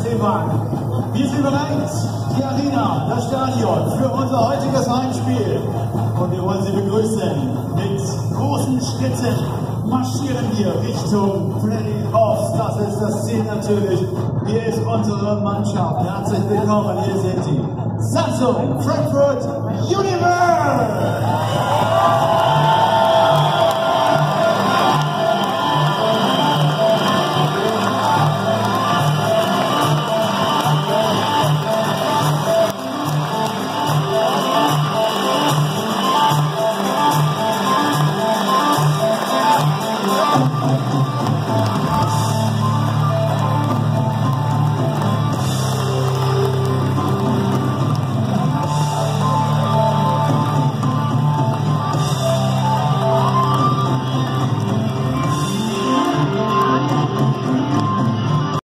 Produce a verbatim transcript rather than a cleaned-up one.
Stefan. Wir sind bereit, die Arena, das Stadion, für unser heutiges Heimspiel. Und wir wollen Sie begrüßen. Mit großen Schritten marschieren wir Richtung Playoffs. Das ist das Ziel natürlich. Hier ist unsere Mannschaft. Herzlich willkommen, hier sind die Samsung Frankfurt Universe.